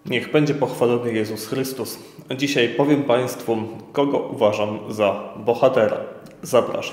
Niech będzie pochwalony Jezus Chrystus. Dzisiaj powiem Państwu, kogo uważam za bohatera. Zapraszam.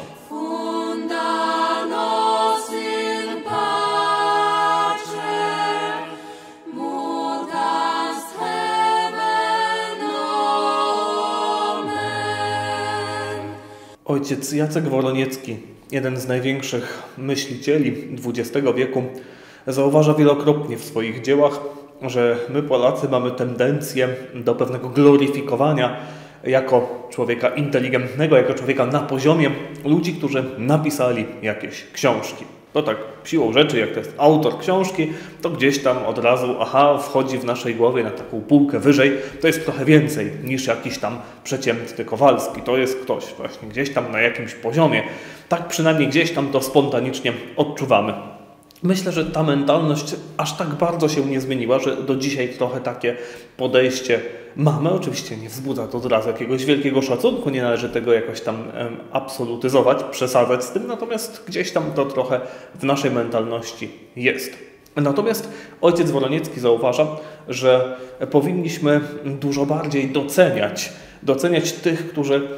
Ojciec Jacek Woroniecki, jeden z największych myślicieli XX wieku, zauważa wielokrotnie w swoich dziełach, że my Polacy mamy tendencję do pewnego gloryfikowania jako człowieka inteligentnego, jako człowieka na poziomie ludzi, którzy napisali jakieś książki. To tak siłą rzeczy, jak to jest autor książki, to gdzieś tam od razu, wchodzi w naszej głowie na taką półkę wyżej. To jest trochę więcej niż jakiś tam przeciętny Kowalski. To jest ktoś właśnie gdzieś tam na jakimś poziomie. Tak przynajmniej gdzieś tam to spontanicznie odczuwamy. Myślę, że ta mentalność aż tak bardzo się nie zmieniła, że do dzisiaj trochę takie podejście mamy. Oczywiście nie wzbudza to od razu jakiegoś wielkiego szacunku, nie należy tego jakoś tam absolutyzować, przesadzać z tym, natomiast gdzieś tam to trochę w naszej mentalności jest. Natomiast ojciec Woroniecki zauważa, że powinniśmy dużo bardziej doceniać tych, którzy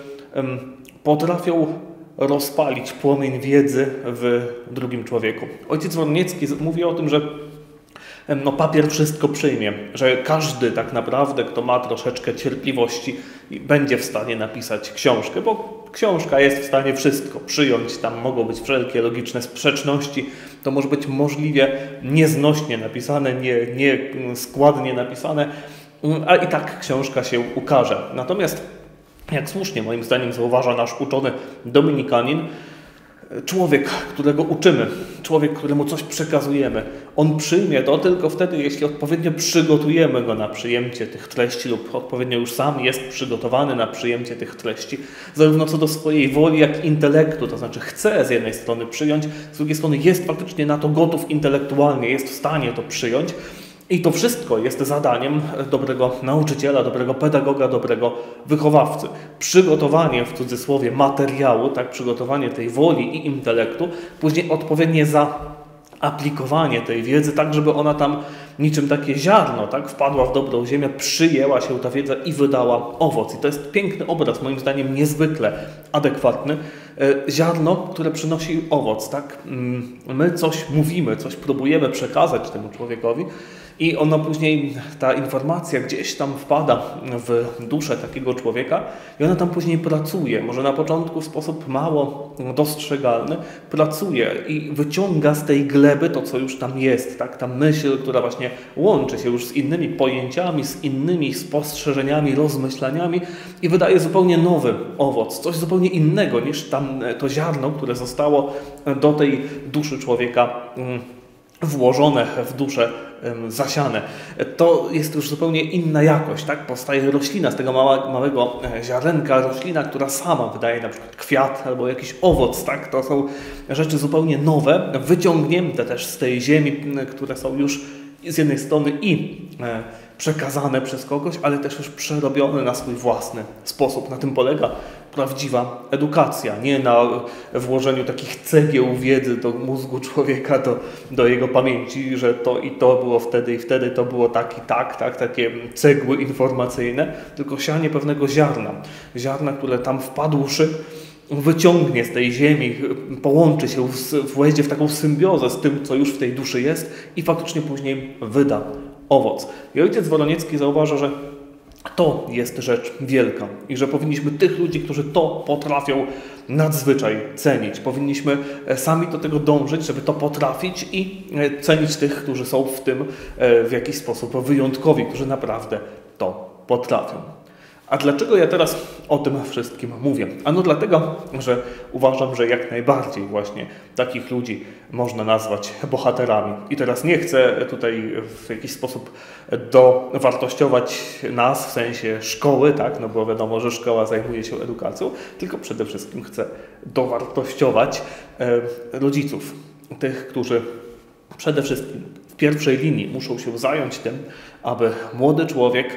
potrafią rozpalić płomień wiedzy w drugim człowieku. Ojciec Woroniecki mówi o tym, że papier wszystko przyjmie, że każdy tak naprawdę, kto ma troszeczkę cierpliwości, będzie w stanie napisać książkę, bo książka jest w stanie wszystko przyjąć, tam mogą być wszelkie logiczne sprzeczności, to może być możliwie nieznośnie napisane, nie składnie napisane, a i tak książka się ukaże. Natomiast jak słusznie moim zdaniem zauważa nasz uczony dominikanin, człowiek, którego uczymy, człowiek, któremu coś przekazujemy, on przyjmie to tylko wtedy, jeśli odpowiednio przygotujemy go na przyjęcie tych treści lub odpowiednio już sam jest przygotowany na przyjęcie tych treści, zarówno co do swojej woli, jak i intelektu, to znaczy chce z jednej strony przyjąć, z drugiej strony jest faktycznie na to gotów intelektualnie, jest w stanie to przyjąć. I to wszystko jest zadaniem dobrego nauczyciela, dobrego pedagoga, dobrego wychowawcy. Przygotowanie w cudzysłowie materiału, tak, przygotowanie tej woli i intelektu, później odpowiednie zaaplikowanie tej wiedzy, tak żeby ona tam niczym takie ziarno, tak, wpadła w dobrą ziemię, przyjęła się ta wiedza i wydała owoc. I to jest piękny obraz, moim zdaniem niezwykle adekwatny. Ziarno, które przynosi owoc, tak? My coś mówimy, coś próbujemy przekazać temu człowiekowi i ona później, ta informacja gdzieś tam wpada w duszę takiego człowieka i ona tam później pracuje. Może na początku w sposób mało dostrzegalny pracuje i wyciąga z tej gleby to, co już tam jest, tak? Ta myśl, która właśnie łączy się już z innymi pojęciami, z innymi spostrzeżeniami, rozmyślaniami i wydaje zupełnie nowy owoc, coś zupełnie innego niż tam to ziarno, które zostało do tej duszy człowieka włożone w duszę, zasiane. To jest już zupełnie inna jakość, tak? Powstaje roślina z tego małego ziarenka, roślina, która sama wydaje na przykład kwiat albo jakiś owoc, tak? To są rzeczy zupełnie nowe, wyciągnięte też z tej ziemi, które są już z jednej strony i przekazane przez kogoś, ale też już przerobione na swój własny sposób. Na tym polega prawdziwa edukacja, nie na włożeniu takich cegieł wiedzy do mózgu człowieka, do jego pamięci, że to i to było wtedy i wtedy to było tak i tak, takie cegły informacyjne, tylko sianie pewnego ziarna, które tam wpadłszy, wyciągnie z tej ziemi, połączy się, wejdzie w taką symbiozę z tym, co już w tej duszy jest i faktycznie później wyda owoc. I ojciec Woroniecki zauważa, że to jest rzecz wielka i że powinniśmy tych ludzi, którzy to potrafią, nadzwyczaj cenić. Powinniśmy sami do tego dążyć, żeby to potrafić i cenić tych, którzy są w tym w jakiś sposób wyjątkowi, którzy naprawdę to potrafią. A dlaczego ja teraz o tym wszystkim mówię? Ano dlatego, że uważam, że jak najbardziej właśnie takich ludzi można nazwać bohaterami. I teraz nie chcę tutaj w jakiś sposób dowartościować nas w sensie szkoły, tak? No bo wiadomo, że szkoła zajmuje się edukacją, tylko przede wszystkim chcę dowartościować rodziców, tych, którzy przede wszystkim w pierwszej linii muszą się zająć tym, aby młody człowiek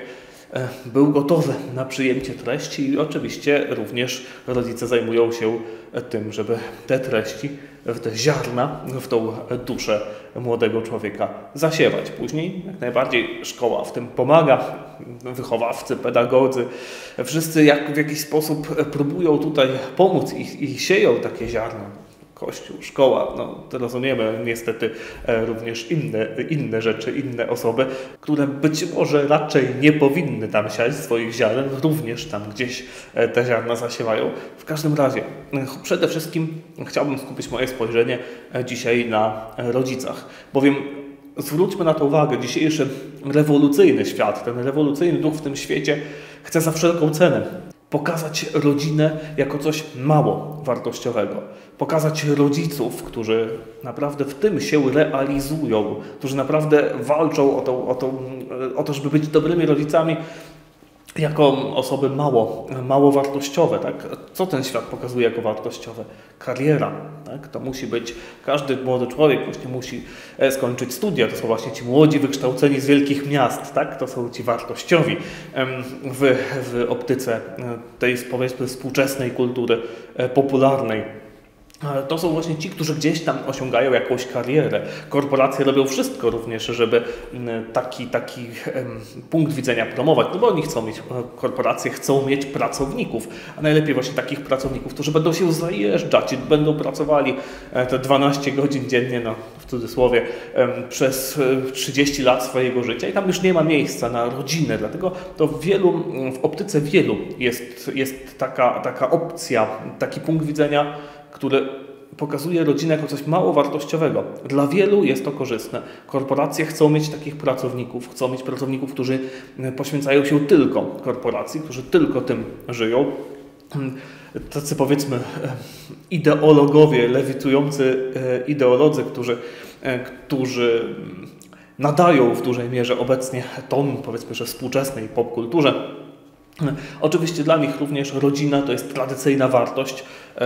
był gotowy na przyjęcie treści i oczywiście również rodzice zajmują się tym, żeby te treści, te ziarna w tą duszę młodego człowieka zasiewać. Później jak najbardziej szkoła w tym pomaga, wychowawcy, pedagodzy, wszyscy w jakiś sposób próbują tutaj pomóc i sieją takie ziarna. Kościół, szkoła, to rozumiemy niestety również inne rzeczy, inne osoby, które być może raczej nie powinny tam siać swoich ziaren, również tam gdzieś te ziarna zasiewają. W każdym razie, przede wszystkim chciałbym skupić moje spojrzenie dzisiaj na rodzicach, bowiem zwróćmy na to uwagę, dzisiejszy rewolucyjny świat, ten rewolucyjny duch w tym świecie chce za wszelką cenę pokazać rodzinę jako coś mało wartościowego. Pokazać rodziców, którzy naprawdę w tym się realizują, którzy naprawdę walczą o to, żeby być dobrymi rodzicami, jako osoby mało wartościowe. Tak? Co ten świat pokazuje jako wartościowe? Kariera. Tak? To musi być, każdy młody człowiek właśnie musi skończyć studia. To są właśnie ci młodzi, wykształceni z wielkich miast. Tak? To są ci wartościowi w optyce tej, powiedzmy, współczesnej kultury popularnej. To są właśnie ci, którzy gdzieś tam osiągają jakąś karierę. Korporacje robią wszystko również, żeby taki punkt widzenia promować, bo oni chcą mieć, korporacje chcą mieć pracowników, a najlepiej właśnie takich pracowników, którzy będą się zajeżdżać, będą pracowali te 12 godzin dziennie, w cudzysłowie, przez 30 lat swojego życia i tam już nie ma miejsca na rodzinę, dlatego to w optyce wielu jest taka opcja, taki punkt widzenia, który pokazuje rodzinę jako coś mało wartościowego. Dla wielu jest to korzystne. Korporacje chcą mieć takich pracowników, chcą mieć pracowników, którzy poświęcają się tylko korporacji, którzy tylko tym żyją. Tacy, powiedzmy, ideologowie, lewitujący ideolodzy, którzy nadają w dużej mierze obecnie ton, powiedzmy, że współczesnej popkulturze. Oczywiście dla nich również rodzina to jest tradycyjna wartość.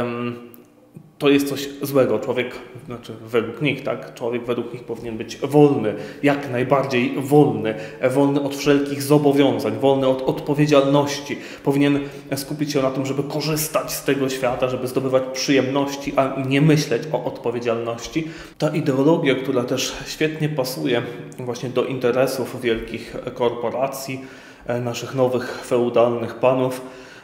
To jest coś złego. Według nich, tak? Człowiek według nich powinien być wolny, jak najbardziej wolny od wszelkich zobowiązań, wolny od odpowiedzialności. Powinien skupić się na tym, żeby korzystać z tego świata, żeby zdobywać przyjemności, a nie myśleć o odpowiedzialności. Ta ideologia, która też świetnie pasuje właśnie do interesów wielkich korporacji, naszych nowych feudalnych panów,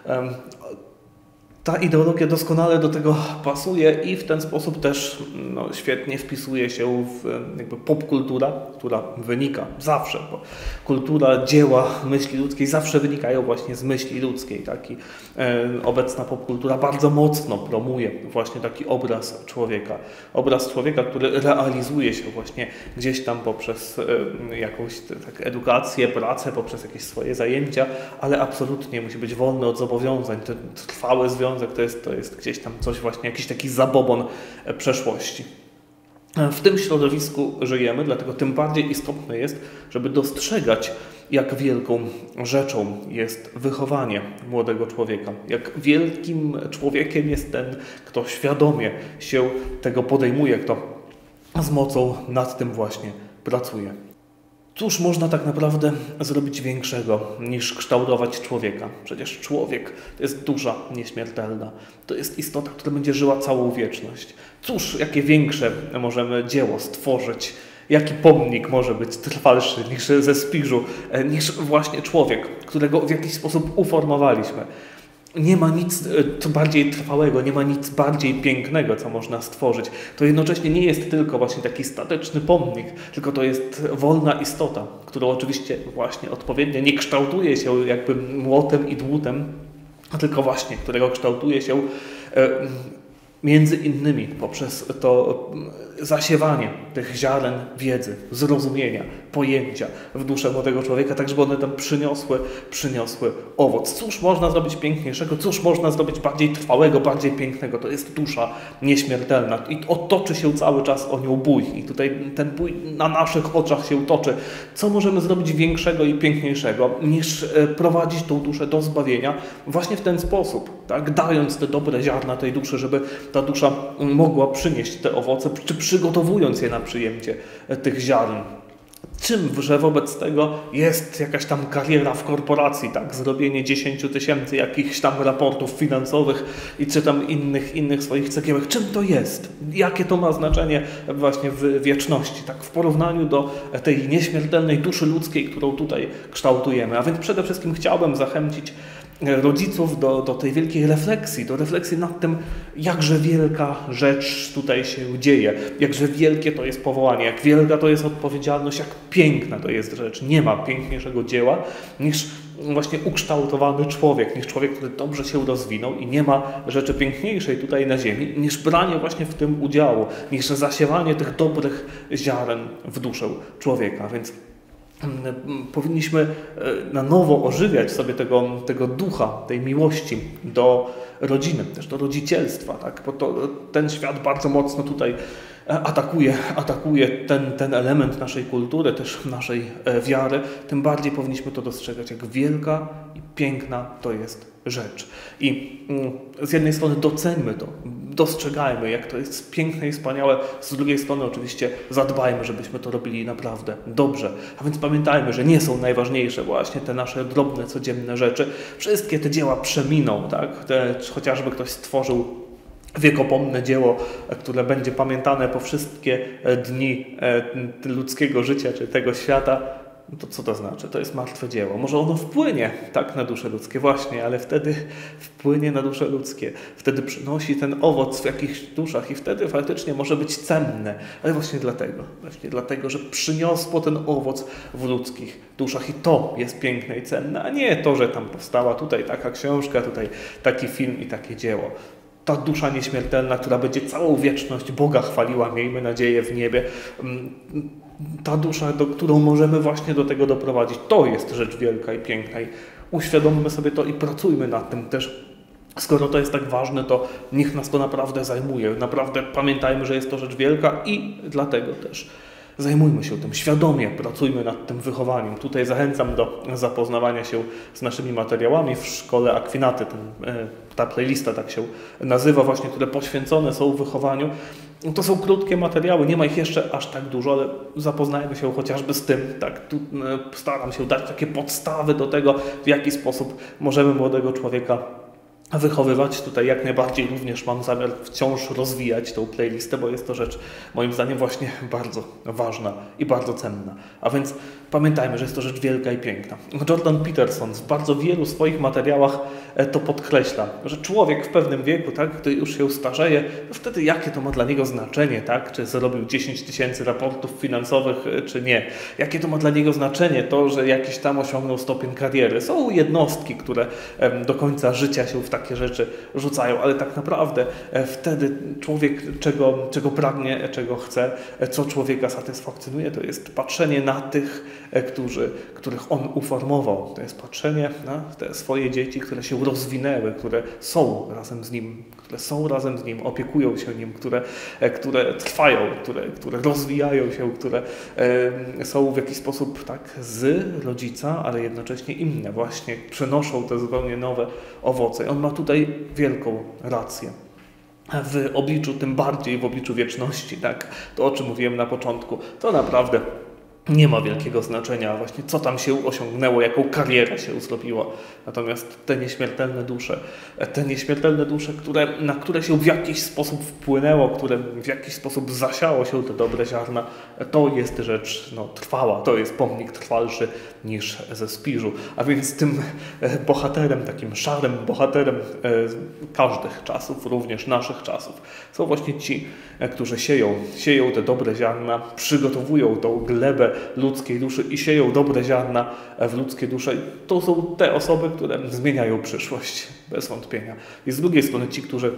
ta ideologia doskonale do tego pasuje i w ten sposób też świetnie wpisuje się w popkultura, która wynika zawsze, bo kultura, dzieła myśli ludzkiej zawsze wynikają właśnie z myśli ludzkiej. Tak? I obecna popkultura bardzo mocno promuje właśnie taki obraz człowieka. Obraz człowieka, który realizuje się właśnie gdzieś tam poprzez jakąś edukację, pracę, poprzez jakieś swoje zajęcia, ale absolutnie musi być wolny od zobowiązań. Ten trwały związek to jest gdzieś tam coś właśnie, jakiś taki zabobon przeszłości. W tym środowisku żyjemy, dlatego tym bardziej istotne jest, żeby dostrzegać, jak wielką rzeczą jest wychowanie młodego człowieka. Jak wielkim człowiekiem jest ten, kto świadomie się tego podejmuje, kto z mocą nad tym właśnie pracuje. Cóż można tak naprawdę zrobić większego niż kształtować człowieka? Przecież człowiek to jest dusza nieśmiertelna. To jest istota, która będzie żyła całą wieczność. Cóż, jakie większe możemy dzieło stworzyć? Jaki pomnik może być trwalszy niż ze Spiżu, niż właśnie człowiek, którego w jakiś sposób uformowaliśmy? Nie ma nic bardziej trwałego, nie ma nic bardziej pięknego, co można stworzyć. To jednocześnie nie jest tylko właśnie taki statyczny pomnik, tylko to jest wolna istota, którą oczywiście właśnie odpowiednio nie kształtuje się jakby młotem i dłutem, tylko właśnie, którego kształtuje się między innymi poprzez to zasiewanie tych ziaren wiedzy, zrozumienia, pojęcia w duszę młodego człowieka, tak żeby one tam przyniosły owoc. Cóż można zrobić piękniejszego, cóż można zrobić bardziej trwałego, bardziej pięknego? To jest dusza nieśmiertelna i otoczy się cały czas o nią bój. I tutaj ten bój na naszych oczach się toczy. Co możemy zrobić większego i piękniejszego, niż prowadzić tą duszę do zbawienia właśnie w ten sposób, tak? Dając te dobre ziarna tej duszy, żeby ta dusza mogła przynieść te owoce, czy przygotowując je na przyjęcie tych ziarn. Że wobec tego jest jakaś tam kariera w korporacji, tak, zrobienie 10 000 jakichś tam raportów finansowych i czy tam innych swoich cegiełek. Czym to jest? Jakie to ma znaczenie właśnie w wieczności, tak, w porównaniu do tej nieśmiertelnej duszy ludzkiej, którą tutaj kształtujemy. A więc przede wszystkim chciałbym zachęcić rodziców do tej wielkiej refleksji, do refleksji nad tym, jakże wielka rzecz tutaj się dzieje, jakże wielkie to jest powołanie, jak wielka to jest odpowiedzialność, jak piękna to jest rzecz. Nie ma piękniejszego dzieła niż właśnie ukształtowany człowiek, niż człowiek, który dobrze się rozwinął i nie ma rzeczy piękniejszej tutaj na ziemi, niż branie właśnie w tym udziału, niż zasiewanie tych dobrych ziaren w duszę człowieka. Więc powinniśmy na nowo ożywiać sobie tego ducha, tej miłości do rodziny, też do rodzicielstwa, tak? Bo ten świat bardzo mocno tutaj atakuje ten element naszej kultury, też naszej wiary. Tym bardziej powinniśmy to dostrzegać, jak wielka i piękna to jest rzecz. I z jednej strony doceńmy to, dostrzegajmy, jak to jest piękne i wspaniałe, z drugiej strony oczywiście zadbajmy, żebyśmy to robili naprawdę dobrze. A więc pamiętajmy, że nie są najważniejsze właśnie te nasze drobne, codzienne rzeczy. Wszystkie te dzieła przeminą, tak? Chociażby ktoś stworzył wiekopomne dzieło, które będzie pamiętane po wszystkie dni ludzkiego życia, czy tego świata, no to co to znaczy? To jest martwe dzieło. Może ono wpłynie tak na dusze ludzkie, właśnie, ale wtedy wpłynie na dusze ludzkie. Wtedy przynosi ten owoc w jakichś duszach i wtedy faktycznie może być cenne. Ale właśnie dlatego, że przyniosło ten owoc w ludzkich duszach i to jest piękne i cenne, a nie to, że tam powstała tutaj taka książka, tutaj taki film i takie dzieło. Ta dusza nieśmiertelna, która będzie całą wieczność Boga chwaliła, miejmy nadzieję, w niebie. Ta dusza, którą możemy właśnie do tego doprowadzić, to jest rzecz wielka i piękna. I uświadommy sobie to i pracujmy nad tym też. Skoro to jest tak ważne, to niech nas to naprawdę zajmuje. Naprawdę pamiętajmy, że jest to rzecz wielka i dlatego też zajmujmy się tym, świadomie pracujmy nad tym wychowaniem. Tutaj zachęcam do zapoznawania się z naszymi materiałami w szkole Akwinaty. Ta playlista tak się nazywa właśnie, które poświęcone są wychowaniu. To są krótkie materiały, nie ma ich jeszcze aż tak dużo, ale zapoznajmy się chociażby z tym. Tak, tu staram się dać takie podstawy do tego, w jaki sposób możemy młodego człowieka wychowywać. Tutaj jak najbardziej również mam zamiar wciąż rozwijać tą playlistę, bo jest to rzecz moim zdaniem właśnie bardzo ważna i bardzo cenna. A więc pamiętajmy, że jest to rzecz wielka i piękna. Jordan Peterson w bardzo wielu swoich materiałach to podkreśla, że człowiek w pewnym wieku, tak, gdy już się starzeje, to wtedy jakie to ma dla niego znaczenie, tak, czy zrobił 10 000 raportów finansowych, czy nie. Jakie to ma dla niego znaczenie to, że jakiś tam osiągnął stopień kariery. Są jednostki, które do końca życia się w takie rzeczy rzucają, ale tak naprawdę wtedy człowiek czego pragnie, czego chce, co człowieka satysfakcjonuje, to jest patrzenie na tych, których on uformował. To jest patrzenie na te swoje dzieci, które się rozwinęły, które są razem z nim, opiekują się nim, które trwają, które rozwijają się, które są w jakiś sposób tak z rodzica, ale jednocześnie inne, właśnie przenoszą te zupełnie nowe owoce. On ma tutaj wielką rację. W obliczu, tym bardziej w obliczu wieczności, tak, to o czym mówiłem na początku, to naprawdę nie ma wielkiego znaczenia właśnie, co tam się osiągnęło, jaką karierę się zrobiło. Natomiast te nieśmiertelne dusze, na które się w jakiś sposób wpłynęło, które w jakiś sposób zasiało się te dobre ziarna, to jest rzecz trwała, to jest pomnik trwalszy niż ze Spiżu. A więc tym bohaterem, takim szarym bohaterem każdych czasów, również naszych czasów, są właśnie ci, którzy sieją te dobre ziarna, przygotowują tą glebę ludzkiej duszy i sieją dobre ziarna w ludzkie dusze. To są te osoby, które zmieniają przyszłość, bez wątpienia. I z drugiej strony ci, którzy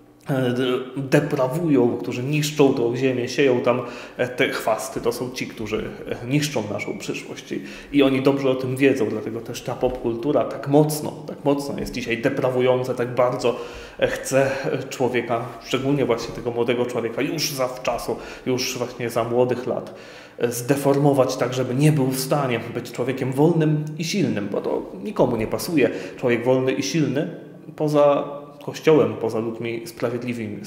deprawują, którzy niszczą tą ziemię, sieją tam te chwasty, to są ci, którzy niszczą naszą przyszłość. I oni dobrze o tym wiedzą, dlatego też ta popkultura tak mocno jest dzisiaj deprawująca, tak bardzo chce człowieka, szczególnie właśnie tego młodego człowieka, już zawczasu, już właśnie za młodych lat, zdeformować tak, żeby nie był w stanie być człowiekiem wolnym i silnym, bo to nikomu nie pasuje. Człowiek wolny i silny, poza Kościołem poza ludźmi sprawiedliwymi.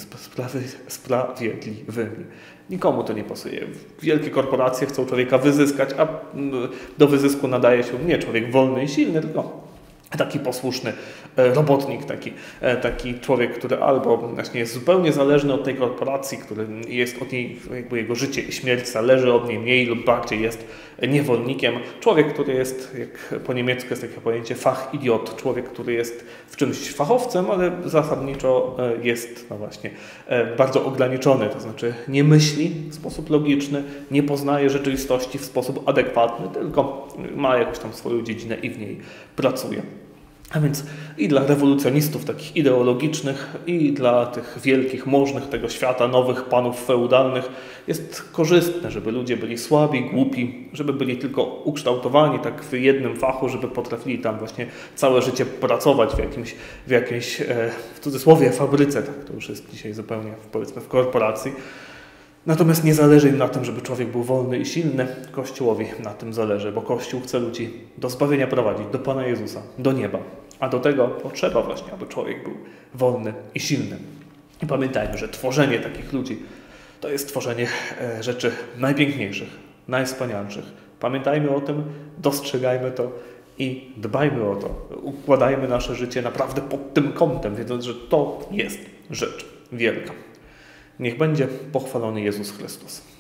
Nikomu to nie pasuje. Wielkie korporacje chcą człowieka wyzyskać, a do wyzysku nadaje się nie człowiek wolny i silny, tylko taki posłuszny robotnik, taki człowiek, który albo właśnie jest zupełnie zależny od tej korporacji, który jest od niej, jakby jego życie i śmierć zależy od niej mniej lub bardziej, jest niewolnikiem. Człowiek, który jest, jak po niemiecku jest takie pojęcie Fachidiot, człowiek, który jest w czymś fachowcem, ale zasadniczo jest no właśnie bardzo ograniczony, to znaczy nie myśli w sposób logiczny, nie poznaje rzeczywistości w sposób adekwatny, tylko ma jakąś tam swoją dziedzinę i w niej pracuje. A więc i dla rewolucjonistów takich ideologicznych, i dla tych wielkich, możnych tego świata, nowych panów feudalnych jest korzystne, żeby ludzie byli słabi, głupi, żeby byli tylko ukształtowani tak w jednym fachu, żeby potrafili tam właśnie całe życie pracować w jakiejś w cudzysłowie, fabryce, tak to już jest dzisiaj zupełnie, powiedzmy, w korporacji. Natomiast nie zależy im na tym, żeby człowiek był wolny i silny. Kościołowi na tym zależy, bo Kościół chce ludzi do zbawienia prowadzić, do Pana Jezusa, do nieba. A do tego potrzeba właśnie, aby człowiek był wolny i silny. I pamiętajmy, że tworzenie takich ludzi to jest tworzenie rzeczy najpiękniejszych, najwspanialszych. Pamiętajmy o tym, dostrzegajmy to i dbajmy o to. Układajmy nasze życie naprawdę pod tym kątem, wiedząc, że to jest rzecz wielka. Niech będzie pochwalony Jezus Chrystus.